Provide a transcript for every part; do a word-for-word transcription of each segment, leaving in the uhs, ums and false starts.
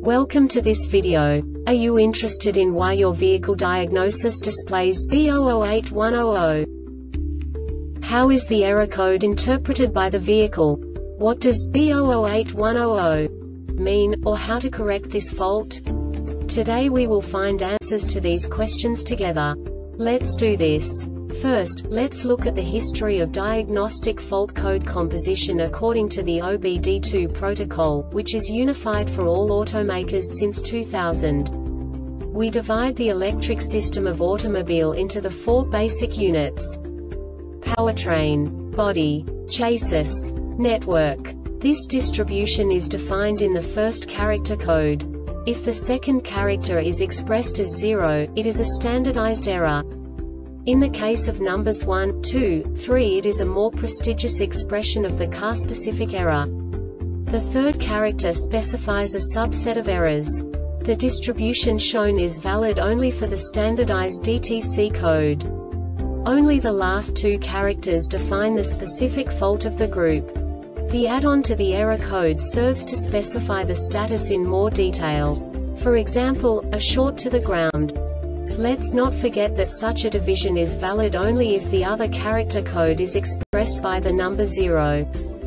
Welcome to this video. Are you interested in why your vehicle diagnosis displays B zero zero eight one zero zero? How is the error code interpreted by the vehicle? What does B zero zero eight one zero zero mean, or how to correct this fault? Today we will find answers to these questions together. Let's do this. First, let's look at the history of diagnostic fault code composition according to the O B D two protocol, which is unified for all automakers since two thousand. We divide the electric system of automobile into the four basic units: powertrain, body, chassis, network. This distribution is defined in the first character code. If the second character is expressed as zero, it is a standardized error. In the case of numbers one, two, three, it is a more prestigious expression of the car-specific error. The third character specifies a subset of errors. The distribution shown is valid only for the standardized D T C code. Only the last two characters define the specific fault of the group. The add-on to the error code serves to specify the status in more detail. For example, a short to the ground. Let's not forget that such a division is valid only if the other character code is expressed by the number zero.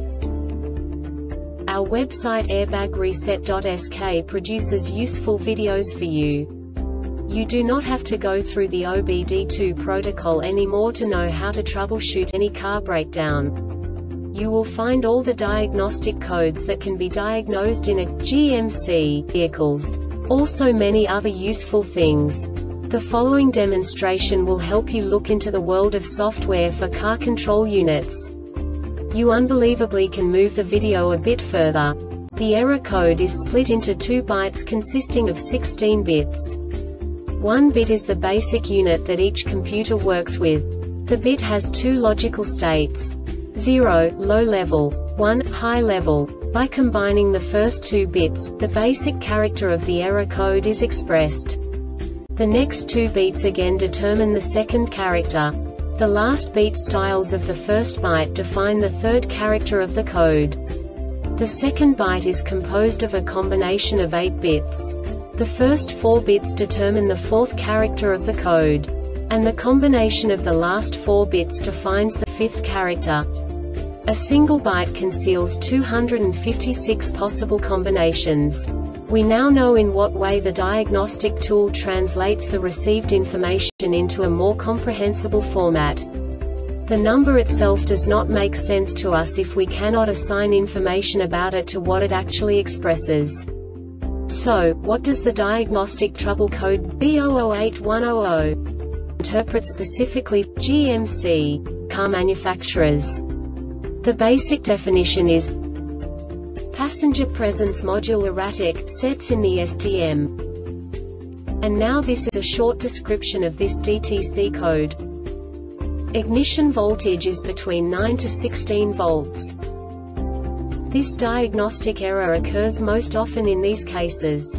Our website airbag reset dot S K produces useful videos for you. You do not have to go through the O B D two protocol anymore to know how to troubleshoot any car breakdown. You will find all the diagnostic codes that can be diagnosed in a G M C vehicles. Also many other useful things. The following demonstration will help you look into the world of software for car control units. You unbelievably can move the video a bit further. The error code is split into two bytes consisting of sixteen bits. One bit is the basic unit that each computer works with. The bit has two logical states: zero, low level, one, high level. By combining the first two bits, the basic character of the error code is expressed. The next two beats again determine the second character. The last beat styles of the first byte define the third character of the code. The second byte is composed of a combination of eight bits. The first four bits determine the fourth character of the code. And the combination of the last four bits defines the fifth character. A single byte conceals two hundred fifty-six possible combinations. We now know in what way the diagnostic tool translates the received information into a more comprehensible format. The number itself does not make sense to us if we cannot assign information about it to what it actually expresses. So, what does the diagnostic trouble code B zero zero eight one zero zero interpret specifically for G M C car manufacturers? The basic definition is passenger presence module erratic, sets in the S T M. And now this is a short description of this D T C code. Ignition voltage is between nine to sixteen volts. This diagnostic error occurs most often in these cases.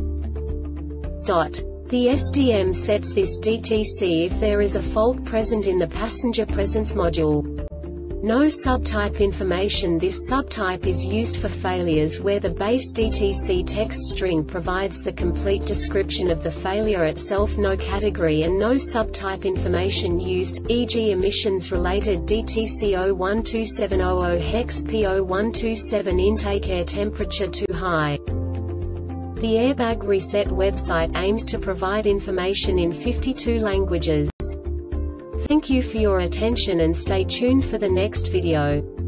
Dot. The S T M sets this D T C if there is a fault present in the passenger presence module. No subtype information. This subtype is used for failures where the base D T C text string provides the complete description of the failure itself. No category and no subtype information used, for example emissions related D T C zero one two seven zero zero hex P zero one two seven intake air temperature too high. The Airbag Reset website aims to provide information in fifty-two languages. Thank you for your attention and stay tuned for the next video.